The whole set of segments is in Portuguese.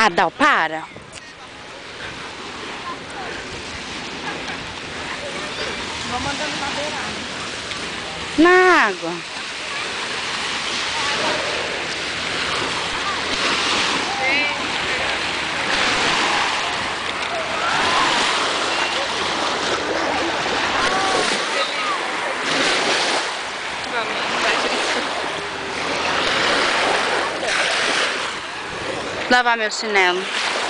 Ah, Dal, para. Vamos andando na beirada. Na água. Lavar meu chinelo.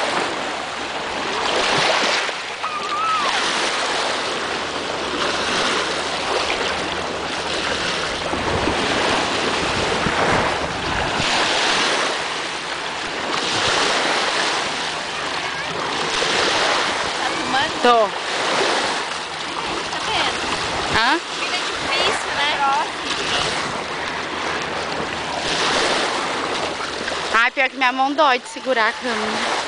Tô. Tá vendo? Hã? Vida difícil, né? Ai, pior que minha mão dói de segurar a câmera.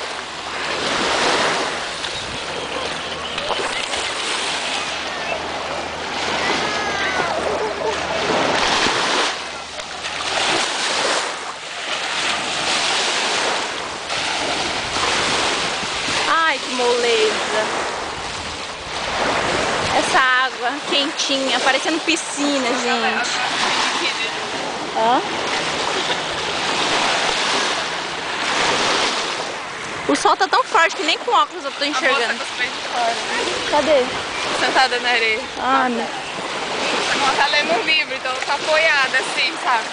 Ai, que moleza. Essa água quentinha, parecendo piscina, gente. Hã? O sol tá tão forte que nem com óculos eu tô enxergando. Cadê? Sentada na areia. Ah, não. Ela tá lendo um livro, então ela tá apoiada assim, sabe?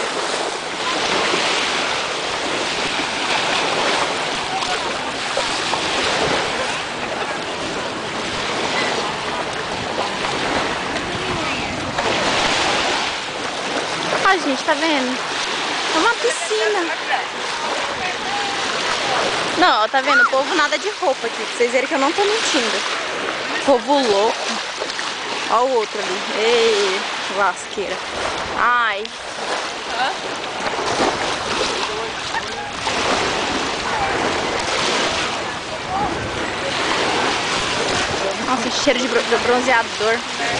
Ah, gente, tá vendo? É uma piscina. Não, ó, tá vendo? O povo nada de roupa aqui, pra vocês verem que eu não tô mentindo. Povo louco. Ó o outro ali. Ei, lasqueira. Ai. Nossa, cheiro de bronzeador.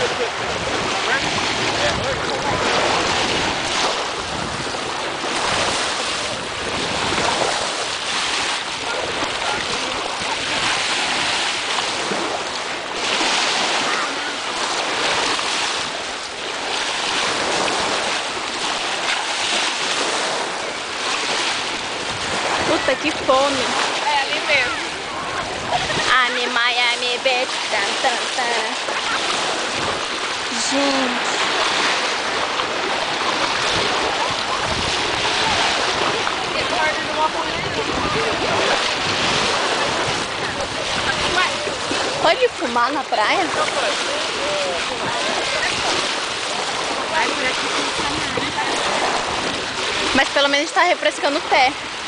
Puta, que fome. É ali mesmo. Ame Miami Beach. Tan, tan, tan. Gente. Pode fumar na praia? Mas pelo menos tá refrescando o pé.